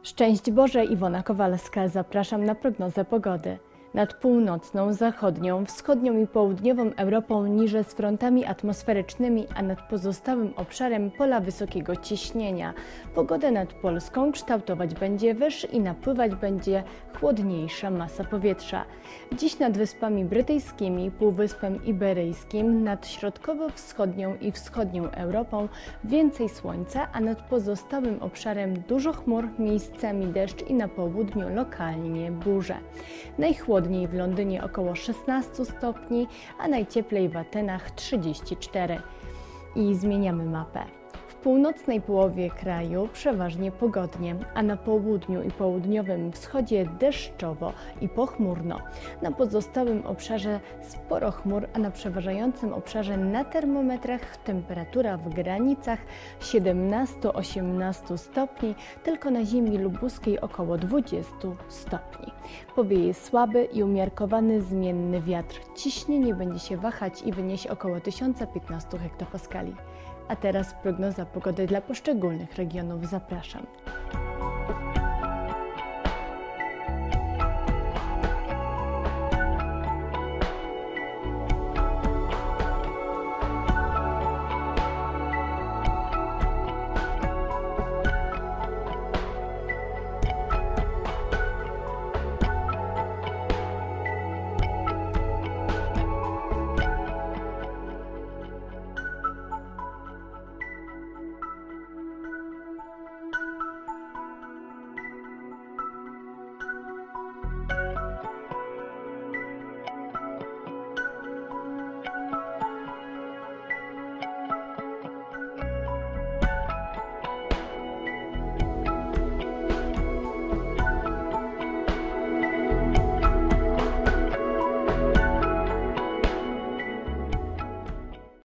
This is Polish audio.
Szczęść Boże, Iwona Kowalska. Zapraszam na prognozę pogody. Nad północną, zachodnią, wschodnią i południową Europą niże z frontami atmosferycznymi, a nad pozostałym obszarem pola wysokiego ciśnienia. Pogodę nad Polską kształtować będzie wyż i napływać będzie chłodniejsza masa powietrza. Dziś nad Wyspami Brytyjskimi, Półwyspem Iberyjskim, nad środkowo-wschodnią i wschodnią Europą więcej słońca, a nad pozostałym obszarem dużo chmur, miejscami deszcz i na południu lokalnie burze. Najchłodniej w Londynie około 16 stopni, a najcieplej w Atenach 34. I zmieniamy mapę. W północnej połowie kraju przeważnie pogodnie, a na południu i południowym wschodzie deszczowo i pochmurno. Na pozostałym obszarze sporo chmur, a na przeważającym obszarze na termometrach temperatura w granicach 17-18 stopni, tylko na ziemi lubuskiej około 20 stopni. Powieje słaby i umiarkowany zmienny wiatr. Ciśnienie będzie się wahać i wyniesie około 1015 hektopaskali. A teraz prognoza pogody dla poszczególnych regionów. Zapraszam.